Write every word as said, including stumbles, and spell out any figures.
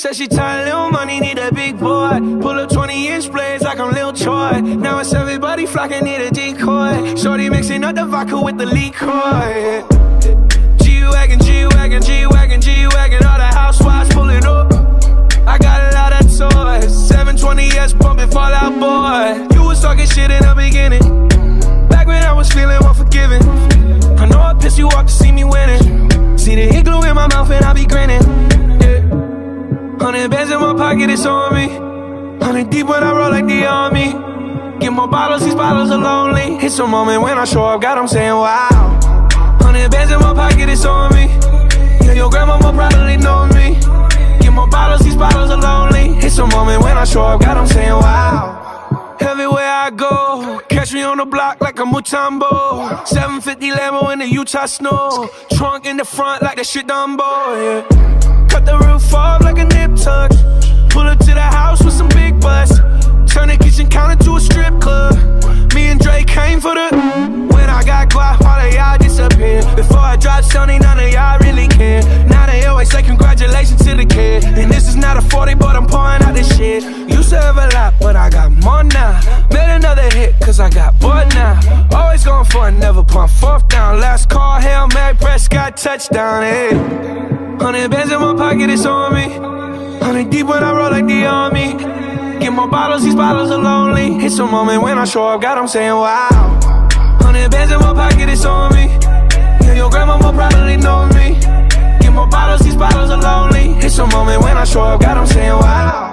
Said she tired, little money, need a big boy. Pull up twenty inch blades like I'm Lil Troy. Now it's everybody flocking, need a decoy. Shorty mixing up the vodka with the liquor. G-Wagon, G-Wagon, G-Wagon, G-Wagon. All the housewives pulling up. I got a lot of toys. seven twenty S pumping Fall Out Boy. You was talking shit in the beginning, back when I was feeling unforgiving. I know I pissed you off to see me winning. See the igloo in my mouth and I be grinning. Yeah. Hundred bands in my pocket, it's on me. Hundred deep when I roll like the army. Get more bottles, these bottles are lonely. It's a moment when I show up, God, I'm saying wow. Hundred bands in my pocket, it's on me. Yeah, your grandma will probably know me. Get more bottles, these bottles are lonely. It's a moment when I show up, God, I'm saying wow. Everywhere I go, catch me on the block like a Mutombo. seven fifty Lambo in the Utah snow. Trunk in the front like that shit Dumbo, yeah. Cut the roof off like a nip tuck. Pull up to the house with some big butts. Turn the kitchen counter to a strip club. Me and Drake came for the. When I got guap, all of y'all disappeared. Before I dropped Sony, none of y'all really care. Now they always say congratulations to the kid. And this is not a forty, but I'm pouring out this shit. Used to have a lot, but I got more now. Made another hit, cause I got bored now. Always going for it, never punt fourth down. Last call, Hail Mary, Prescott, touchdown, hey. Hundred bands in my pocket, it's on me. Hundred deep when I roll like the army. Get more bottles, these bottles are lonely. It's a moment when I show up, God, I'm saying wow. Hundred bands in my pocket, it's on me. Yeah, your grandma will probably know me. Get more bottles, these bottles are lonely. It's a moment when I show up, God, I'm saying wow.